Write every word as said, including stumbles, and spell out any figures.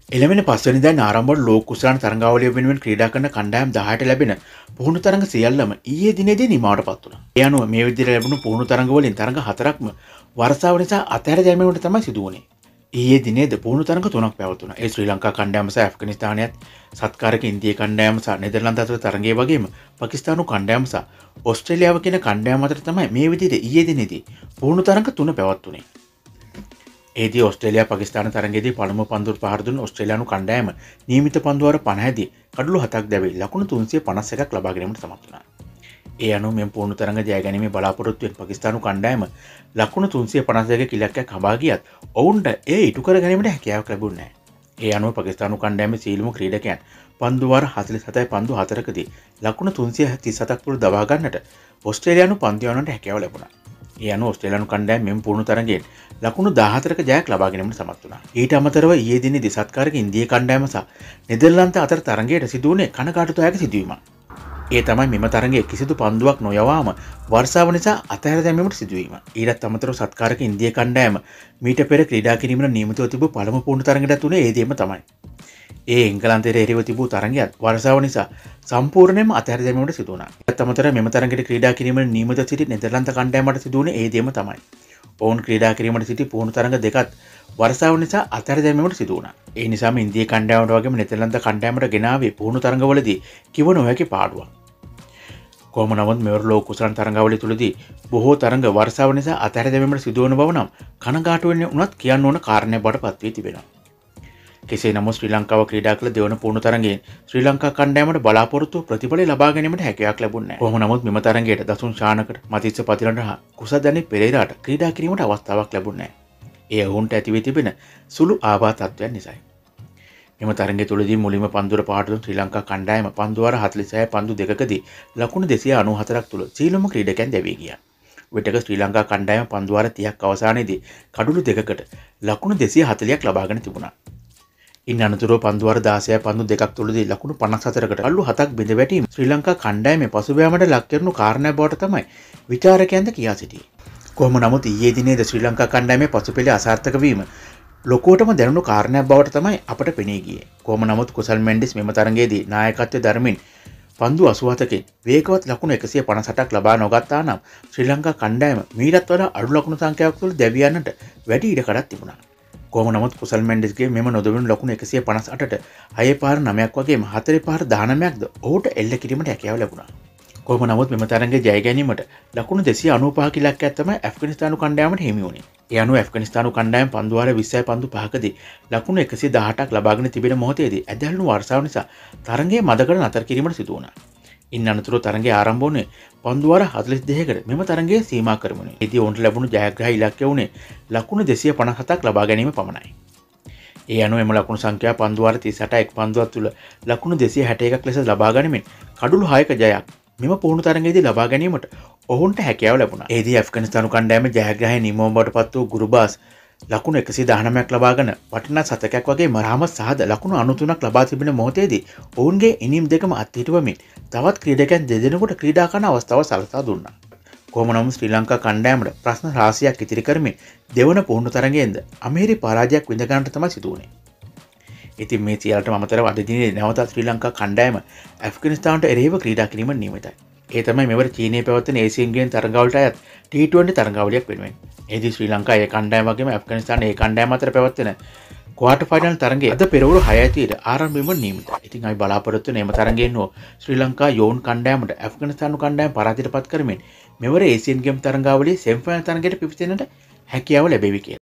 එළවෙන පස්වැනිදාන් ආරම්භ වන ලෝක කුසලාන තරඟාවලිය වෙනුවෙන් ක්‍රීඩා කරන කණ්ඩායම් දහයට ලැබෙන පුහුණු තරඟ සියල්ලම ඊයේ දිනේදී නිමාවටපත් වුණා. ඒ අනුව මේ විදිහට ලැබුණු පුහුණු තරඟ වලින් තරඟ හතරක්ම වර්ෂාව නිසා අතහැර දැමීමට තමයි සිදු වුණේ. ඊයේ දිනේද පුහුණු තරඟ තුනක් පැවතුණා. ඒ ශ්‍රී ලංකා කණ්ඩායම සහ ඇෆ්ගනිස්තානයත් සත්කාරක ඉන්දිය කණ්ඩායම සහ නෙදර්ලන්ත අතර තරඟයේ වගේම පාකිස්තානු කණ්ඩායම සහ ඕස්ට්‍රේලියාව කියන කණ්ඩායම් අතර තමයි මේ විදිහට ඊයේ දිනේදී පුහුණු තරඟ තුන පැවතුණේ. ඒදී ඕස්ට්‍රේලියා පාකිස්තාන තරඟයේදී පළමු පන්දුවට පහර දුන්න ඕස්ට්‍රේලියානු කණ්ඩායම නියමිත පන්දුවර පනහයි දී කඩලු හතක් දැවී ලකුණු තුන්සිය පනස් එකක් ලබා ගැනීමට සමත් වුණා. ඒ අනුව මෙම පුහුණු තරඟ ජය ගැනීමේ බලාපොරොත්තු වෙන පාකිස්තානු කණ්ඩායම ලකුණු තුන්සිය පනස් දෙක ඉලක්කයක් හඹා ගියත් ඔවුන්ට ඒ ඉටු කර ගැනීමට හැකියාවක් ලැබුණේ නැහැ. ඒ අනුව පාකිස්තානු කණ්ඩායමේ සීලම ක්‍රීඩකයන් පන්දුවර හතළිස් හතයි පන්දු හතරකදී ලකුණු තුන්සිය තිස් හතක් තුළ දවා ගන්නට ඕස්ට්‍රේලියානු පන්දු යවන්නට හැකියාව ලැබුණා. ඒ අනුව ඕස්ට්‍රේලියානු කණ්ඩායම මෙම පුහුණු තරඟයෙන් ලකුණු දහහතරක ජයක් ලබා ගැනීමට සමත් වුණා. ඊට අමතරව ඊයේ දිනේදී සත්කාරක ඉන්දිය කණ්ඩායම සහ නෙදර්ලන්ත අතර තරඟයට සිදු වුණේ කනකාටුදායක සිදුවීමක්. ඒ තමයි මෙම තරඟයේ කිසිදු පන්දුවක් නොයවාම වර්ෂාව නිසා අතහැර දැමීමට සිදුවීම. ඊටත් අමතරව සත්කාරක ඉන්දිය කණ්ඩායම මීට පෙර ක්‍රීඩා කිරීමට නියමිතව තිබූ පළමු පුහුණු තරඟයට තුනේ ඒ දෙයම තමයි. ඒ එංගලන්තයේ එරෙහිව තිබූ තරඟයත් වර්ෂාව නිසා සම්පූර්ණයෙන්ම අතහැර දැමීමට සිදු වුණා. ඊටත් අමතරව මෙම තරඟයට ක්‍රීඩා කිරීමට නියමිත සිටි නෙදර්ලන්ත කණ්ඩායමට සිදු වුණේ ඒ දෙයම තමයි. ඔවුන් ක්‍රීඩා කිරීමට සිටි පුහුණු තරඟ දෙකත් වර්ෂාව නිසා අතහැර දැමීමට සිදු වුණා. ඒ නිසාම ඉන්දිය කණ්ඩායමට වගේම නෙදර්ලන්ත කණ්ඩායමට ගෙනාවේ පුහුණු තරඟවලදී කිව නොහැකි පාඩුවක්. කොහොම නමුත් මෙවර ලෝක කුසලාන තරඟාවලිය තුලදී බොහෝ තරඟ වර්ෂාව නිසා අතහැර දැමීමට සිදු වන බව නම් කනගාටු වෙන්න උනත් කියන්න ඕන කාරණයක් බවට පත් වී තිබෙනවා. කෙසේ නමුත් ශ්‍රී ලංකාව ක්‍රීඩා කළ දෙවන පුහුණු තරඟයෙන් ශ්‍රී ලංකා කණ්ඩායමට බලාපොරොත්තු ප්‍රතිඵල ලබා ගැනීමට හැකියාවක් ලැබුණේ නැහැ. කොහොම නමුත් මෙම තරඟයට දසුන් ශානකට, මතිස්ස පතිරණට හා කුසදනි පෙරේරාට ක්‍රීඩා කිරීමට අවස්ථාවක් ලැබුණේ නැහැ. ඒ ඔවුන්ට ඇති වී තිබෙන සුළු ආබාධත්වයන් නිසායි. මෙම තරඟය තුලදී මුලින්ම පන්දුර පහට දුන් ශ්‍රී ලංකා කණ්ඩායම පන්දුවර හතළිස් හය පන්දු දෙකකදී ලකුණු දෙසිය අනූ හතරක් තුල සීලම ක්‍රීඩකයන් දැවී ගියා. විටක ශ්‍රී ලංකා කණ්ඩායම පන්දුවර තිහක් අවසානයේදී කඩුළු දෙකකට ලකුණු දෙසිය හතළියක් ලබාගෙන තිබුණා. ඉන් අනතුරුව පන්දුවර දාසය පන්දු දෙකක් තුලදී ලකුණු පනස් හතරකට කඩලු හතක් බිඳ වැටීම ශ්‍රී ලංකා කණ්ඩායමේ පසුබෑමට ලක් කරනු කාරණයක් බවට තමයි විචාරකයන්ද කියා සිටියේ. කොහොම නමුත් ඊයේ දිනේද ශ්‍රී ලංකා කණ්ඩායමේ පසුපෙළ අසාර්ථක වීම ලොකුවටම දැනුණු කාරණයක් බවට තමයි අපට පෙනී ගියේ. කොහොම නමුත් කුසල් මෙන්ඩිස් මෙම තරඟයේදී නායකත්වයේ දරමින් පන්දු අසූ හතකින් වේගවත් ලකුණු එකසිය පනස් අටක් ලබා නොගත්තා නම් ශ්‍රී ලංකා කණ්ඩායම මීටත් වඩා අඩු ලකුණු සංඛ්‍යාවක් තුළ දැවී යන්නට වැඩි ඉඩකඩක් තිබුණා. කොහොම නමුත් කුසල් මෙන්ඩිස්ගේ මෙම නොදැනුණු ලකුණු එකසිය පනස් අටට හය පාර නවයක් වගේම හතර පාර දහනවයක්ද ඔහුට එල්ල කිරීමට හැකියාව ලැබුණා. කොහොම නමුත් මෙම තරඟයේ ජය ගැනීමට ලකුණු දෙසිය අනූ පහක ඉලක්කයක් තමයි ඇෆ්ගනිස්තානු කණ්ඩායමට හිමි වුණේ. ඒ අනුව ඇෆ්ගනිස්තානු කණ්ඩායම පන්දුවාර විස්සයි පන්දු පහකදී ලකුණු එකසිය දහඅටක් ලබාගෙන තිබෙන මොහොතේදී ඇදහළු වර්ෂාව නිසා තරඟයේ මදකඩ නතර කිරීමට සිදු වුණා. ඉන් අනතුරුව තරඟය ආරම්භ වුණේ පන්දුවාර හතළිස් දෙකකට මෙම තරඟයේ සීමා කරමුණේ. ඒදී ඔවුන්ට ලැබුණු ජයග්‍රහී ඉලක්කය වුණේ ලකුණු දෙසිය පනස් හතක් ලබා ගැනීම පමණයි. ඒ අනුව එම ලකුණු සංඛ්‍යාව පන්දුවාර තිස් අට එක් පන්දුවක් තුළ ලකුණු දෙසිය හැට එකක් ලෙස ලබා ගනිමින් කඩුළු හයක ජයක් මෙම පුහුණු තරඟයේදී ලබා ගැනීමට ඔවුන්ට හැකියාව ලැබුණා. ඒදී ඇෆ්ගනිස්තානු කණ්ඩායමේ ජයග්‍රහී නිමවීම බවට පත් වූ ගුරුබාස් ලකුණු එකසිය දහනවයක් ලබාගෙන වටිනා සතකයක් වගේ මරහමත් සහද ලකුණු අනූ තුනක් ලබා තිබෙන මොහොතේදී ඔවුන්ගේ ඉනිම් දෙකම අත්හිටුවමින් තවත් ක්‍රීඩකයන් දෙදෙනෙකුට ක්‍රීඩා කරන අවස්ථාව සලසා දුන්නා. කොහොම නමුත් ශ්‍රී ලංකා කණ්ඩායමට ප්‍රශ්න රාශියක් ඉතිරි කරමින් දෙවන පුහුණු තරඟයෙන්ද අමීරි පරාජයක් විඳ ගන්නට තමයි සිදු වුණේ. ඉතින් මේ සියල්ලටම අමතරව අද දිනේ නැවතත් ශ්‍රී ලංකා කණ්ඩායම ඇෆ්ගනිස්තානට එරෙහිව ක්‍රීඩා කිරීමට නියමිතයි. ඒ තමයි මෙවර චීනයේ පැවැත්වෙන ඒසියන් ගේම් තරඟවලට අයත් ටී ට්වෙන්ටි තරඟාවලියක් වෙනුවෙන්. එෙහිදී ශ්‍රී ලංකා ඒ කණ්ඩායම වගේම ඇෆ්ගනිස්තාන ඒ කණ්ඩායම අතර පැවැත්වෙන ක්වාටර් ෆයිනල් තරඟයේ අද පෙරවරු හය ට ආරම්භ වීමට නියමිතයි. ඉතින් අපි බලාපොරොත්තු වෙන මේ තරඟයෙන් හෝ ශ්‍රී ලංකා යෝන් කණ්ඩායමට ඇෆ්ගනිස්තානු කණ්ඩායම පරාජයට පත් කරමින් මෙවර ඒසියන් ගේම් තරඟාවලියේ සෙමි ෆයිනල් තරඟයට පිවිසෙන්නට හැකියාව ලැබෙවි කියලා.